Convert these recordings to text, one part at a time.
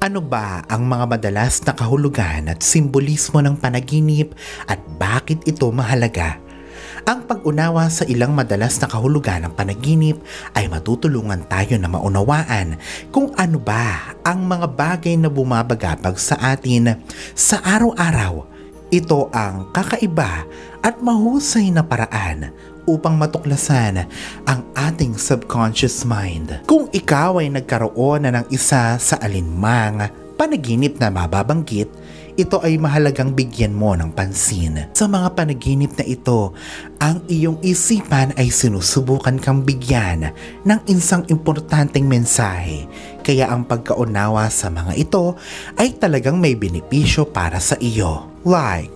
Ano ba ang mga madalas na kahulugan at simbolismo ng panaginip at bakit ito mahalaga? Ang pag-unawa sa ilang madalas na kahulugan ng panaginip ay matutulungan tayo na maunawaan kung ano ba ang mga bagay na bumabagabag sa atin sa araw-araw. Ito ang kakaiba at mahusay na paraan upang matuklasan ang ating subconscious mind. Kung ikaw ay nagkaroon na ng isa sa alinmang panaginip na mababanggit, ito ay mahalagang bigyan mo ng pansin. Sa mga panaginip na ito, ang iyong isipan ay sinusubukan kang bigyan ng isang importanteng mensahe. Kaya ang pagkaunawa sa mga ito ay talagang may benepisyo para sa iyo. Like,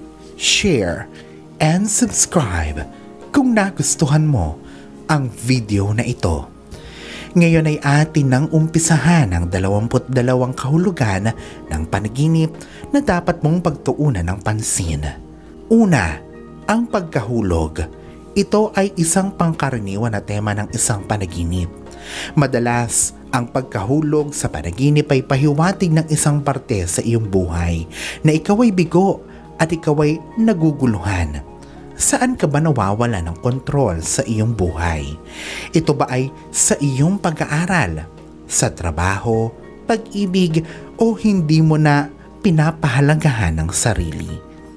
share, and subscribe kung nagustuhan mo ang video na ito. Ngayon ay atin nang umpisahan ang 22 kahulugan ng panaginip na dapat mong pagtuunan ng pansin. Una, ang pagkahulog. Ito ay isang pangkaraniwan na tema ng isang panaginip. Madalas, ang pagkahulog sa panaginip ay pahiwatig ng isang parte sa iyong buhay na ikaw ay bigo at ikaw ay naguguluhan. Saan ka ba nawawala ng kontrol sa iyong buhay? Ito ba ay sa iyong pag-aaral, sa trabaho, pag-ibig o hindi mo na pinapahalagahan ng sarili?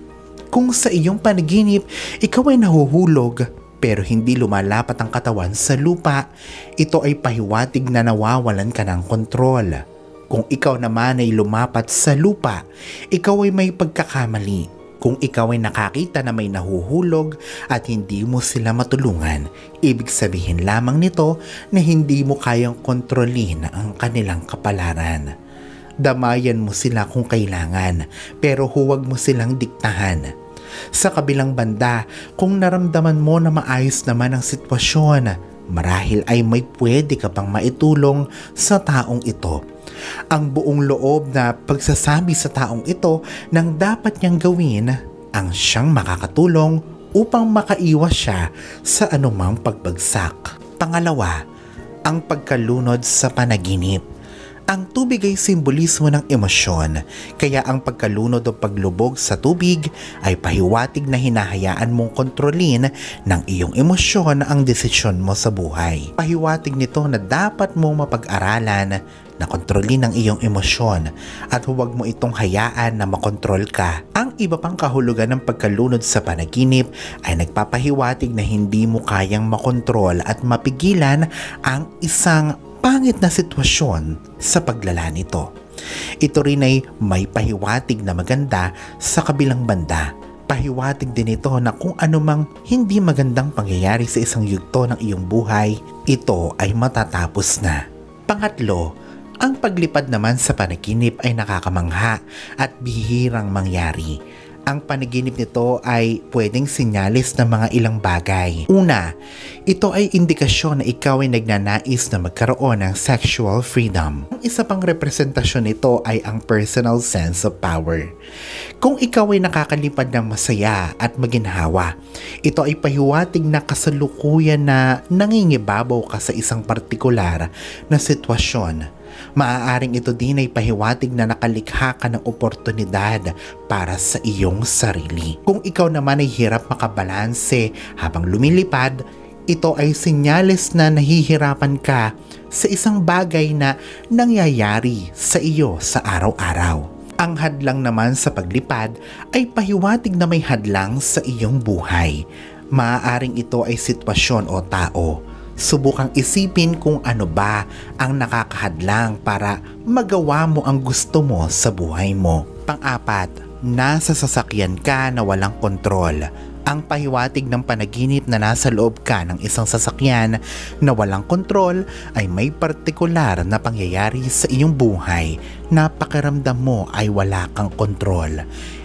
Kung sa iyong panaginip, ikaw ay nahuhulog pero hindi lumalapat ang katawan sa lupa, ito ay pahiwatig na nawawalan ka ng kontrol. Kung ikaw naman ay lumapat sa lupa, ikaw ay may pagkakamali. Kung ikaw ay nakakita na may nahuhulog at hindi mo sila matulungan, ibig sabihin lamang nito na hindi mo kayang kontrolin ang kanilang kapalaran. Damayan mo sila kung kailangan, pero huwag mo silang diktahan. Sa kabilang banda, kung naramdaman mo na maayos naman ang sitwasyon, marahil ay may pwede ka pang maitulong sa taong ito. Ang buong loob na pagsasabi sa taong ito ng dapat niyang gawin ang siyang makakatulong upang makaiwas siya sa anumang pagbagsak. Pangalawa, ang pagkalunod sa panaginip. Ang tubig ay simbolismo ng emosyon, kaya ang pagkalunod o paglubog sa tubig ay pahiwatig na hinahayaan mong kontrolin ng iyong emosyon ang desisyon mo sa buhay. Pahiwatig nito na dapat mong mapag-aralan na kontrolin ang iyong emosyon at huwag mo itong hayaan na makontrol ka. Ang iba pang kahulugan ng pagkalunod sa panaginip ay nagpapahiwatig na hindi mo kayang makontrol at mapigilan ang isang pangit na sitwasyon sa paglala nito. Ito rin ay may pahiwatig na maganda sa kabilang banda. Pahiwatig din ito na kung anumang hindi magandang pangyayari sa isang yugto ng iyong buhay, ito ay matatapos na. Pangatlo, ang paglipad naman sa panaginip ay nakakamangha at bihirang mangyari. Ang panaginip nito ay pwedeng sinyalis ng mga ilang bagay. Una, ito ay indikasyon na ikaw ay nagnanais na magkaroon ng sexual freedom. Ang isa pang representasyon nito ay ang personal sense of power. Kung ikaw ay nakakalipad ng masaya at maginhawa, ito ay pahiwatig na kasalukuyan na nangingibabaw ka sa isang partikular na sitwasyon. Maaaring ito din ay pahiwatig na nakalikha ka ng oportunidad para sa iyong sarili. Kung ikaw naman ay hirap makabalanse habang lumilipad, ito ay senyales na nahihirapan ka sa isang bagay na nangyayari sa iyo sa araw-araw. Ang hadlang naman sa paglipad ay pahiwatig na may hadlang sa iyong buhay. Maaaring ito ay sitwasyon o tao. Subukang isipin kung ano ba ang nakakahadlang para magawa mo ang gusto mo sa buhay mo. Pang-apat, nasa sasakyan ka na walang kontrol. Ang pahiwatig ng panaginip na nasa loob ka ng isang sasakyan na walang kontrol ay may partikular na pangyayari sa iyong buhay na pakiramdam mo ay wala kang kontrol.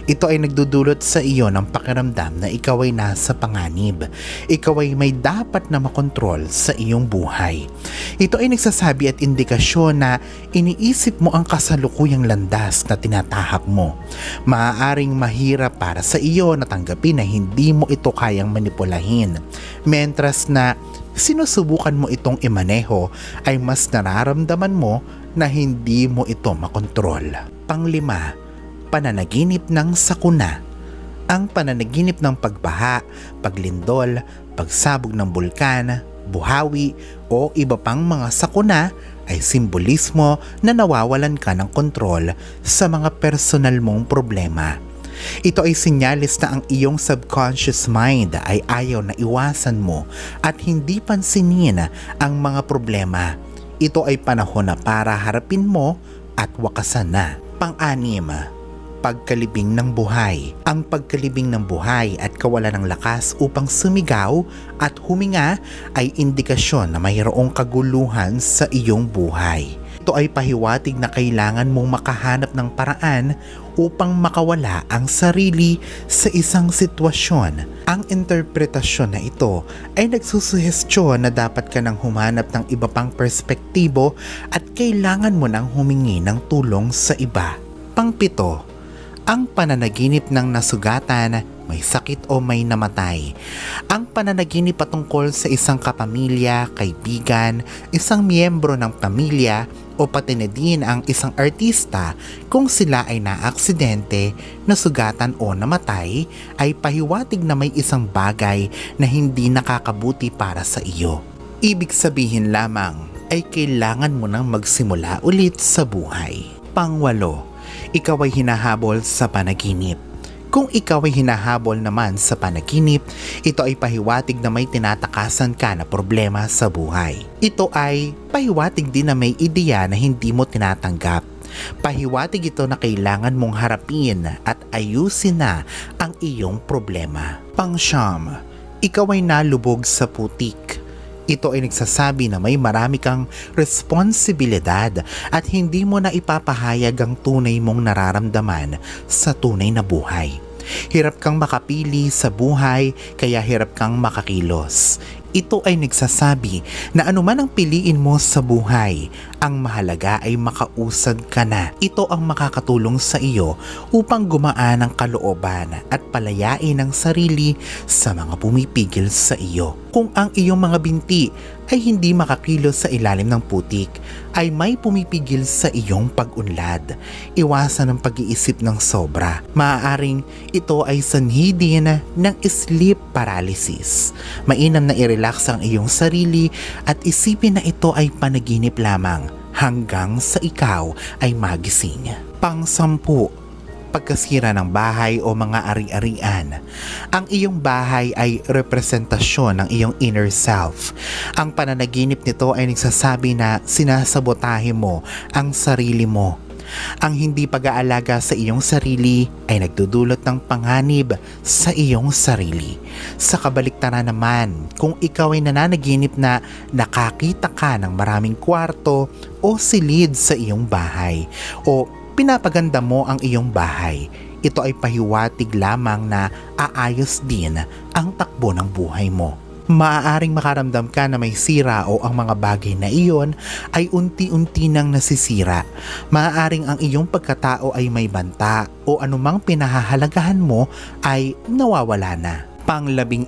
Ito ay nagdudulot sa iyo ng pakiramdam na ikaw ay nasa panganib. Ikaw ay may dapat na makontrol sa iyong buhay. Ito ay nagsasabi at indikasyon na iniisip mo ang kasalukuyang landas na tinatahak mo. Maaaring mahirap para sa iyo na tanggapin na hindi mo ito kayang manipulahin. Mentras na sinusubukan mo itong imaneho ay mas nararamdaman mo na hindi mo ito makontrol. Panglima, pananaginip ng sakuna. Ang pananaginip ng pagbaha, paglindol, pagsabog ng bulkan, buhawi o iba pang mga sakuna ay simbolismo na nawawalan ka ng kontrol sa mga personal mong problema. Ito ay sinyalis na ang iyong subconscious mind ay ayaw na iwasan mo at hindi pansinin ang mga problema. Ito ay panahon na para harapin mo at wakasan na. Pang-anim, pagkalibing ng buhay. Ang pagkalibing ng buhay at kawalan ng lakas upang sumigaw at huminga ay indikasyon na mayroong kaguluhan sa iyong buhay. Ito ay pahiwatig na kailangan mong makahanap ng paraan upang makawala ang sarili sa isang sitwasyon. Ang interpretasyon na ito ay nagsusuhestyon na dapat ka nang humanap ng iba pang perspektibo at kailangan mo nang humingi ng tulong sa iba. Pang-pito, ang pananaginip ng nasugatan, may sakit o may namatay. Ang pananaginip patungkol sa isang kapamilya, kaibigan, isang miyembro ng pamilya o pati na din ang isang artista kung sila ay naaksidente, nasugatan o namatay ay pahiwatig na may isang bagay na hindi nakakabuti para sa iyo. Ibig sabihin lamang ay kailangan mo nang magsimula ulit sa buhay. Pang-walo, ikaw ay hinahabol sa panaginip. Kung ikaw ay hinahabol naman sa panaginip, ito ay pahiwatig na may tinatakasan ka na problema sa buhay. Ito ay pahiwatig din na may ideya na hindi mo tinatanggap. Pahiwatig ito na kailangan mong harapin at ayusin na ang iyong problema. Pang-siyam, ikaw ay nalubog sa putik. Ito ay nagsasabi na may marami kang responsibilidad at hindi mo na ipapahayag ang tunay mong nararamdaman sa tunay na buhay. Hirap kang makapili sa buhay kaya hirap kang makakilos. Ito ay nagsasabi na anuman ang piliin mo sa buhay, ang mahalaga ay makausad ka na. Ito ang makakatulong sa iyo upang gumaan ang kalooban at palayain ang sarili sa mga pumipigil sa iyo. Kung ang iyong mga binti ay hindi makakilos sa ilalim ng putik, ay may pumipigil sa iyong pag-unlad. Iwasan ang pag-iisip ng sobra. Maaaring ito ay sanhi din ng sleep paralysis. Mainam na i-relax ang iyong sarili at isipin na ito ay panaginip lamang hanggang sa ikaw ay magising. Pang-sampu, pagkasira ng bahay o mga ari-arian. Ang iyong bahay ay representasyon ng iyong inner self. Ang pananaginip nito ay nagsasabi na sinasabotahe mo ang sarili mo. Ang hindi pag-aalaga sa iyong sarili ay nagdudulot ng panganib sa iyong sarili. Sa kabaliktaran naman, kung ikaw ay nananaginip na nakakita ka ng maraming kwarto o silid sa iyong bahay o pinapaganda mo ang iyong bahay, ito ay pahiwatig lamang na aayos din ang takbo ng buhay mo. Maaaring makaramdam ka na may sira o ang mga bagay na iyon ay unti-unti nang nasisira. Maaaring ang iyong pagkatao ay may banta o anumang pinahahalagahan mo ay nawawala na. Pang-11,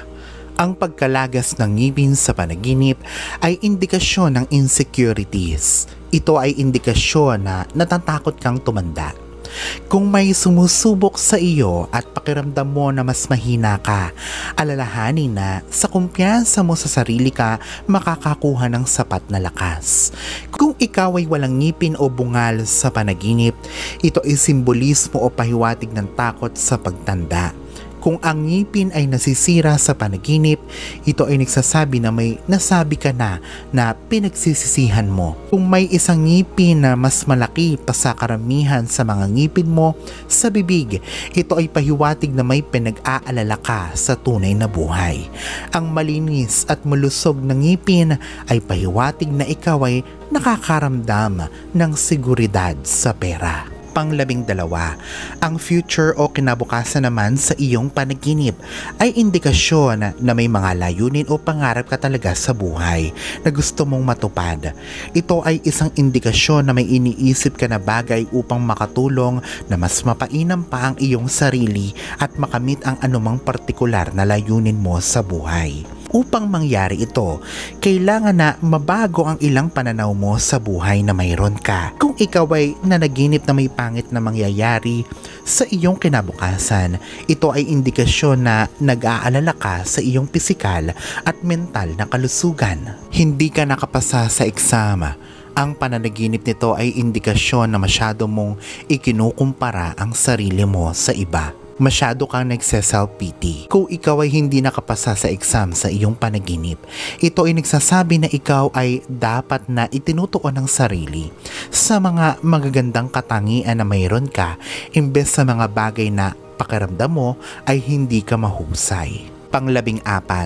ang pagkalagas ng ngipin sa panaginip ay indikasyon ng insecurities. Ito ay indikasyon na natatakot kang tumanda. Kung may sumusubok sa iyo at pakiramdam mo na mas mahina ka, alalahanin na sa kumpiyansa mo sa sarili ka makakakuha ng sapat na lakas. Kung ikaw ay walang ngipin o bungal sa panaginip, ito ay simbolismo o pahiwatig ng takot sa pagtanda. Kung ang ngipin ay nasisira sa panaginip, ito ay nagsasabi na may nasabi ka na pinagsisisihan mo. Kung may isang ngipin na mas malaki pa sa karamihan sa mga ngipin mo sa bibig, ito ay pahiwatig na may pinag-aalala ka sa tunay na buhay. Ang malinis at malusog na ngipin ay pahiwatig na ikaw ay nakakaramdam ng seguridad sa pera. Pang-12, ang future o kinabukasan naman sa iyong panaginip ay indikasyon na may mga layunin o pangarap ka talaga sa buhay na gusto mong matupad. Ito ay isang indikasyon na may iniisip ka na bagay upang makatulong na mas mapainam pa ang iyong sarili at makamit ang anumang partikular na layunin mo sa buhay. Upang mangyari ito, kailangan na mabago ang ilang pananaw mo sa buhay na mayroon ka. Kung ikaw ay nanaginip na may pangit na mangyayari sa iyong kinabukasan, ito ay indikasyon na nag-aalala ka sa iyong pisikal at mental na kalusugan. Hindi ka nakapasa sa exam. Ang pananaginip nito ay indikasyon na masyado mong ikinukumpara ang sarili mo sa iba. Masyado kang nagse-self-pity. Kung ikaw ay hindi nakapasa sa exam sa iyong panaginip, ito ay nagsasabi na ikaw ay dapat na itinutuon ng sarili sa mga magagandang katangian na mayroon ka imbes sa mga bagay na pakiramdam mo ay hindi ka mahusay. Pang-14,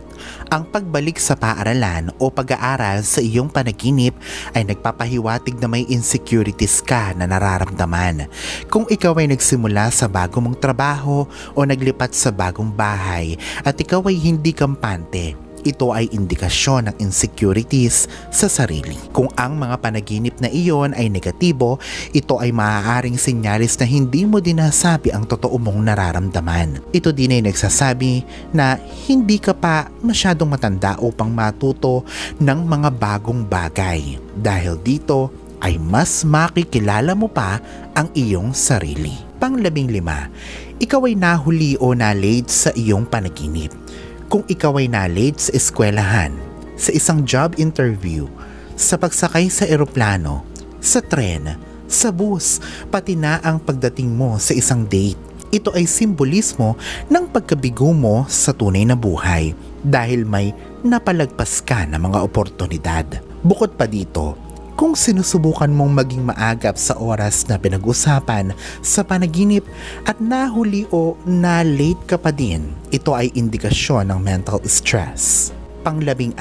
ang pagbalik sa paaralan o pag-aaral sa iyong panaginip ay nagpapahiwatig na may insecurities ka na nararamdaman. Kung ikaw ay nagsimula sa bago mong trabaho o naglipat sa bagong bahay at ikaw ay hindi kampante, ito ay indikasyon ng insecurities sa sarili. Kung ang mga panaginip na iyon ay negatibo, ito ay maaaring sinyalis na hindi mo dinasabi ang totoo mong nararamdaman. Ito din ay nagsasabi na hindi ka pa masyadong matanda upang matuto ng mga bagong bagay. Dahil dito ay mas makikilala mo pa ang iyong sarili. Pang-15, ikaw ay nahuli o na-late sa iyong panaginip. Kung ikaw ay na-late sa eskwelahan, sa isang job interview, sa pagsakay sa eroplano, sa tren, sa bus, pati na ang pagdating mo sa isang date, ito ay simbolismo ng pagkabigo mo sa tunay na buhay dahil may napalagpas ka na mga oportunidad. Bukod pa dito, kung sinusubukan mong maging maagap sa oras na pinag-usapan sa panaginip at nahuli o na-late ka pa din, ito ay indikasyon ng mental stress. Pang-16,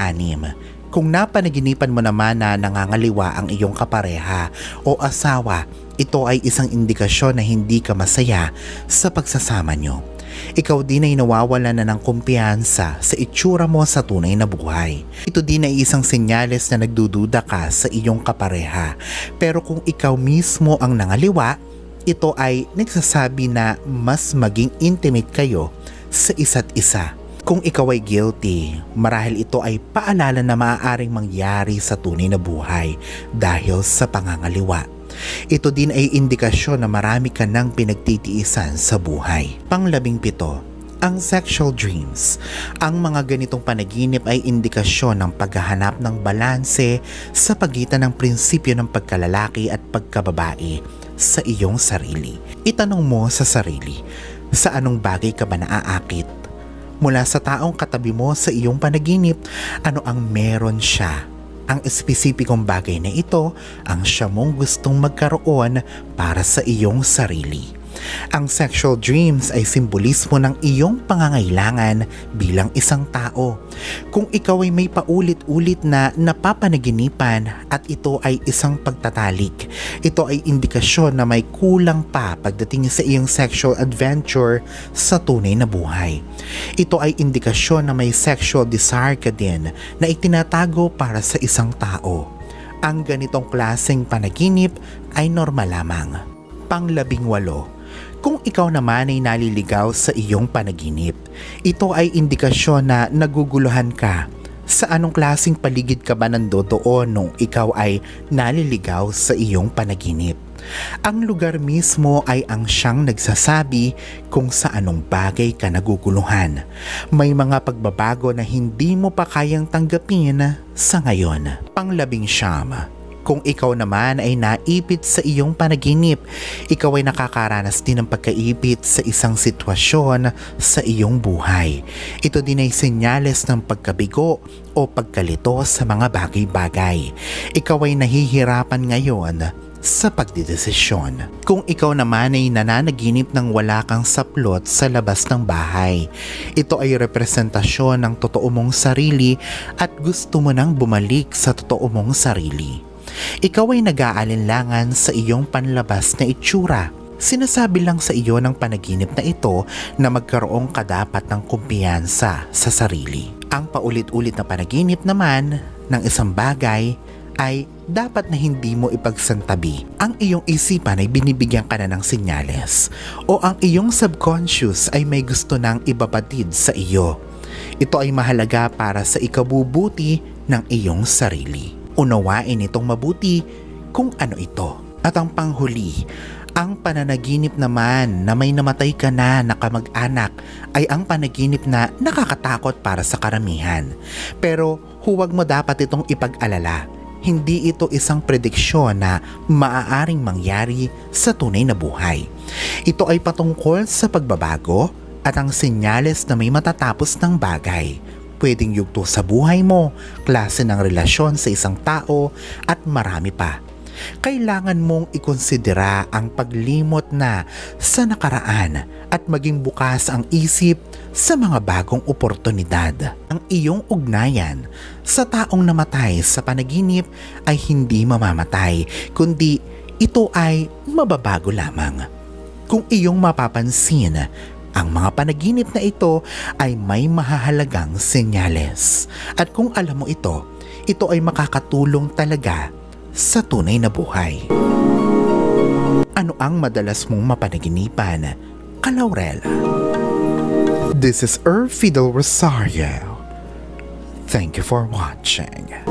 kung napanaginipan mo naman na nangangaliwa ang iyong kapareha o asawa, ito ay isang indikasyon na hindi ka masaya sa pagsasama nyo. Ikaw din ay nawawala na ng kumpiyansa sa itsura mo sa tunay na buhay. Ito din ay isang senyales na nagdududa ka sa iyong kapareha. Pero kung ikaw mismo ang nangaliwa, ito ay nagsasabi na mas maging intimate kayo sa isa't isa. Kung ikaw ay guilty, marahil ito ay paalala na maaaring mangyari sa tunay na buhay dahil sa pangangaliwa. Ito din ay indikasyon na marami ka nang pinagtitiisan sa buhay. Pang-17, ang sexual dreams. Ang mga ganitong panaginip ay indikasyon ng paghahanap ng balanse sa pagitan ng prinsipyo ng pagkalalaki at pagkababae sa iyong sarili. Itanong mo sa sarili, sa anong bagay ka ba naaakit? Mula sa taong katabi mo sa iyong panaginip, ano ang meron siya? Ang espesipikong bagay na ito ang siya mong gustong magkaroon para sa iyong sarili. Ang sexual dreams ay simbolismo ng iyong pangangailangan bilang isang tao. Kung ikaw ay may paulit-ulit na napapanaginipan at ito ay isang pagtatalik, ito ay indikasyon na may kulang pa pagdating sa iyong sexual adventure sa tunay na buhay. Ito ay indikasyon na may sexual desire ka din na itinatago para sa isang tao. Ang ganitong klaseng panaginip ay normal lamang. Pang-18, kung ikaw naman ay naliligaw sa iyong panaginip, ito ay indikasyon na naguguluhan ka. Sa anong klaseng paligid ka ba nandoon nung ikaw ay naliligaw sa iyong panaginip? Ang lugar mismo ay ang siyang nagsasabi kung sa anong bagay ka naguguluhan. May mga pagbabago na hindi mo pa kayang tanggapin sa ngayon. Pang-19, kung ikaw naman ay naipit sa iyong panaginip, ikaw ay nakakaranas din ng pagkaipit sa isang sitwasyon sa iyong buhay. Ito din ay senyales ng pagkabigo o pagkalito sa mga bagay-bagay. Ikaw ay nahihirapan ngayon sa pagdedesisyon. Kung ikaw naman ay nananaginip ng wala kang saplot sa labas ng bahay, ito ay representasyon ng totoo mong sarili at gusto mo nang bumalik sa totoo mong sarili. Ikaw ay nag-aalinlangan sa iyong panlabas na itsura. Sinasabi lang sa iyo ng panaginip na ito na magkaroon ka dapat ng kumpiyansa sa sarili. Ang paulit-ulit na panaginip naman ng isang bagay ay dapat na hindi mo ipagsantabi. Ang iyong isipan ay binibigyan ka na ng senyales o ang iyong subconscious ay may gusto nang ibabatid sa iyo. Ito ay mahalaga para sa ikabubuti ng iyong sarili. Unawain itong mabuti kung ano ito. At ang panghuli, ang pananaginip naman na may namatay ka na kamag-anak ay ang panaginip na nakakatakot para sa karamihan. Pero huwag mo dapat itong ipag-alala. Hindi ito isang prediksyon na maaaring mangyari sa tunay na buhay. Ito ay patungkol sa pagbabago at ang senyales na may matatapos ng bagay. Pwedeng yugto sa buhay mo, klase ng relasyon sa isang tao at marami pa. Kailangan mong ikonsidera ang paglimot na sa nakaraan at maging bukas ang isip sa mga bagong oportunidad. Ang iyong ugnayan sa taong namatay sa panaginip ay hindi mamamatay, kundi ito ay mababago lamang. Kung iyong mapapansin, ang mga panaginip na ito ay may mahahalagang senyales. At kung alam mo ito ay makakatulong talaga sa tunay na buhay. Ano ang madalas mong mapanaginipan, Laurel? This is Erffy Rosario. Thank you for watching.